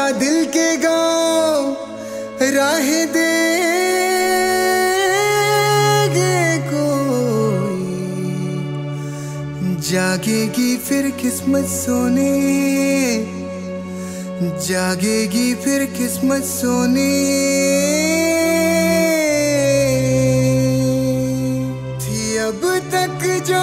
दिल के गाँव राह देगे कोई, जागेगी फिर किस्मत सोने, जागेगी फिर किस्मत सोने। थी अब तक जो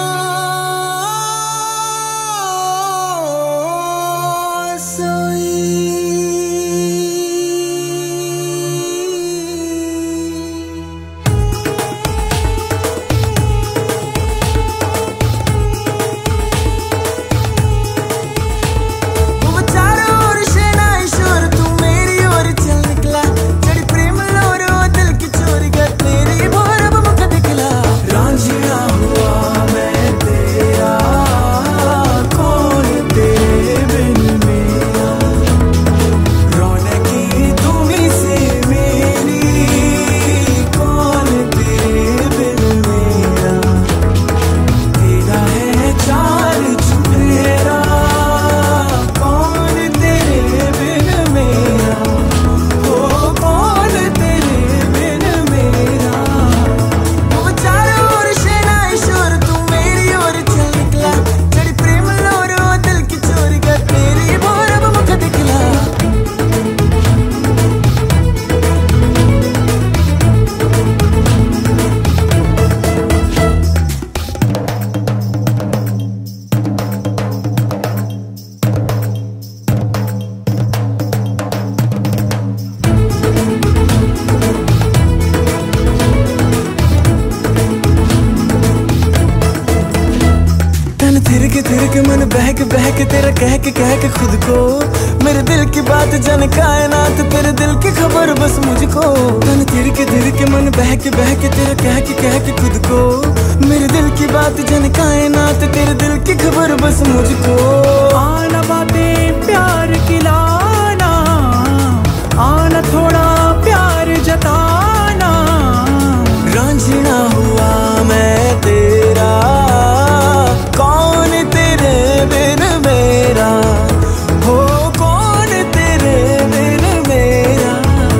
थिरक मन बहक बहक तेरा कह के खुद को, मेरे दिल की बात जान कायनात, तेरे दिल की खबर बस मुझको। तन थिरक मन बहक तेरा कह के खुद को, मेरे दिल की बात जान कायनात, तेरे दिल की खबर बस मुझको। आना बातें प्यार की लाना, आना थोड़ा प्यार जताना, रांझना हुआ मैं तेरा, कौन तेरे बिन मेरा, हो कौन तेरे बिन मेरा।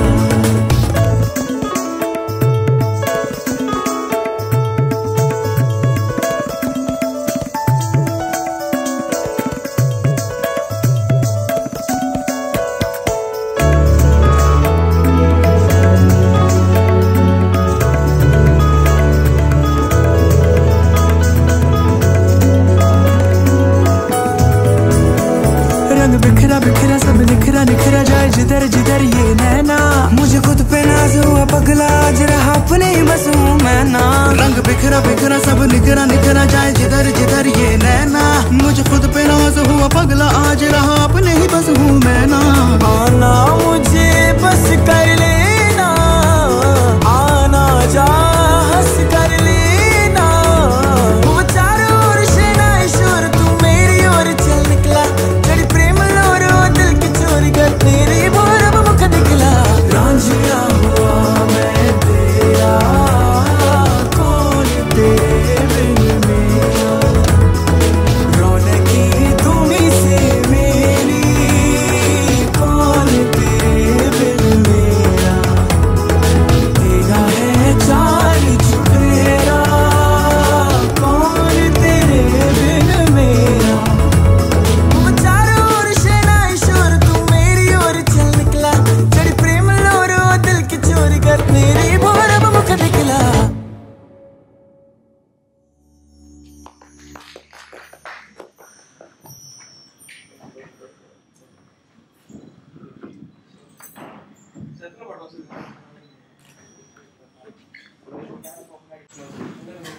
बिखरा सब निखरा जाए जिधर जिधर ये नैना, मुझे खुद पे नाज हुआ पगला, आज रहा अपने ही बस हूँ मैं ना। रंग बिखरा सब निखरा जाए जिधर जिधर ये नैना, मुझे खुद पे नाज हुआ पगला, आज रहा अपने ही बस हूँ मैं ना। आना मुझे बस कर लेना, आना जा हंस कर लेना, वो चारों ओर शहनाई शोर, तू मेरी ओर चल निकला, चढ़ी प्रेम तेरी बोर अब मुख दिखला, रांझना हुआ मैं तेरा, कौन तेरे बिन मेरा, रौनकी तुम्हीं से मेरी, कौन तेरे बिन मेरा, तेरा है चाल चुफेरा, कौन तेरे बिन मेरा। तेरी बोर अब मुख दिखला।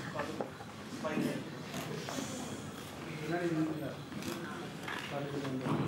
Gracias.